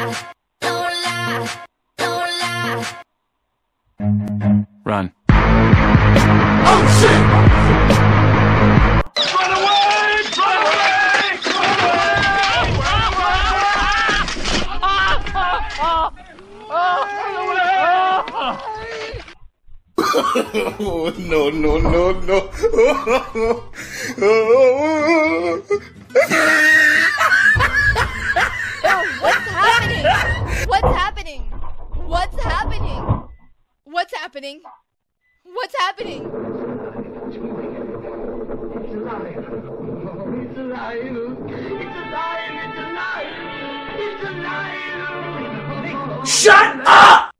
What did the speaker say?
Run. Oh shit! Run away! Run away! Oh, no, no, no, no. What's happening? What's happening? What's happening? What's happening? What's happening? It's alive. It's alive. It's alive. It's alive. It's alive. Shut up!